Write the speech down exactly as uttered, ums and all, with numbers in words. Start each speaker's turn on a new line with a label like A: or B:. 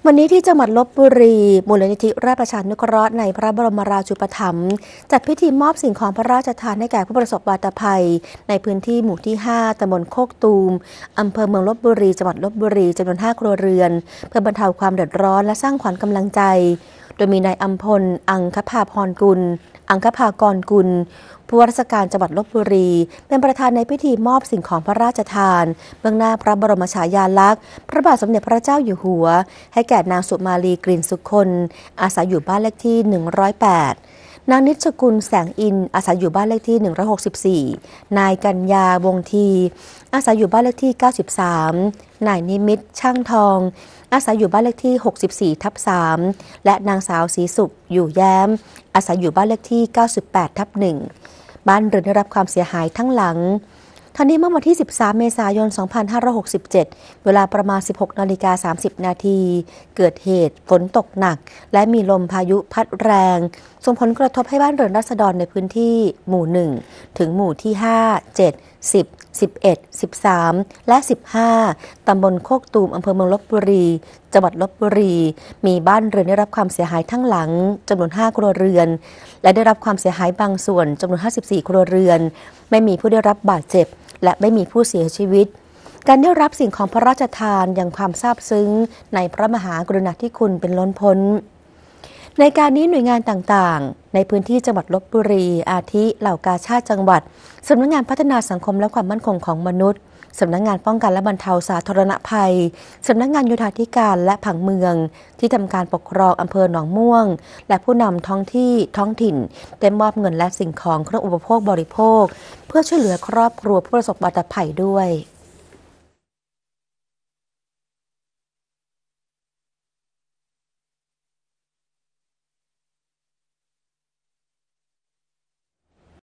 A: วันนี้ที่จังหวัดลพบุรีมูลนิธิราชประชานุเคราะห์ในพระบรมราชูปถัมภ์จัดพิธีมอบสิ่งของพระราชทานให้แก่ผู้ประสบวาตภัยในพื้นที่หมู่ที่ห้าตำบลโคกตูมอำเภอเมืองลพบุรีจังหวัดลพบุรีจำนวนห้าครัวเรือนเพื่อบรรเทาความเดือดร้อนและสร้างขวัญกำลังใจโดยมีนายอัมพลอังคภาพรกุลอังคภากรกุลผู้ว่าราชการจังหวัดลพบุรีเป็นประธานในพิธีมอบสิ่งของพระราชทานเบื้องหน้าพระบรมฉายาลักษณ์พระบาทสมเด็จพระเจ้าอยู่หัวให้แก่นางสุมาลีกลิ่นสุคนอาศัยอยู่บ้านเลขที่หนึ่งร้อยแปดนางนิชกุลแสงอินอาศัยอยู่บ้านเลขที่หนึ่งร้อยหกสิบสี่นายกัญญาวงทีอาศัยอยู่บ้านเลขที่เก้าสิบสามนายนิมิตช่างทองอาศัยอยู่บ้านเลขที่หกสิบสี่ทับสามและนางสาวศรีสุขอยู่แย้มอาศัยอยู่บ้านเลขที่เก้าสิบแปดทับหนึ่งบ้านเรือนได้รับความเสียหายทั้งหลังทั้งนี้เมื่อวันที่สิบสามเมษายนสองพันห้าร้อยหกสิบเจ็ดเวลาประมาณ สิบหกนาฬิกาสามสิบนาทีเกิดเหตุฝนตกหนักและมีลมพายุพัดแรงส่งผลกระทบให้บ้านเรือนราษฎรในพื้นที่หมู่หนึ่งถึงหมู่ที่ห้า เจ็ด สิบ สิบเอ็ด สิบสามและสิบห้าตำบลโคกตูมอำเภอเมืองลพบุรีจังหวัดลพบุรีมีบ้านเรือนได้รับความเสียหายทั้งหลังจำนวนห้าครัวเรือนและได้รับความเสียหายบางส่วนจำนวนห้าสิบสี่ครัวเรือนไม่มีผู้ได้รับบาดเจ็บและไม่มีผู้เสียชีวิตการได้รับสิ่งของพระราชทานยังความซาบซึ้งในพระมหากรุณาธิคุณเป็นล้นพ้นในการนี้หน่วยงานต่างๆในพื้นที่จังหวัดลพบุรีอาทิเหล่ากาชาติจังหวัดสำนักงานพัฒนาสังคมและความมั่นคงของมนุษย์สำนักงานป้องกันและบรรเทาสาธารณภัยสำนักงานโยธาธิการและผังเมืองที่ทำการปกครองอำเภอหนองม่วงและผู้นำท้องที่ท้องถิ่นได้มอบเงินและสิ่งของเครื่องอุปโภคบริโภคเพื่อช่วยเหลือครอบครัวผู้ประสบวาตภัยด้วย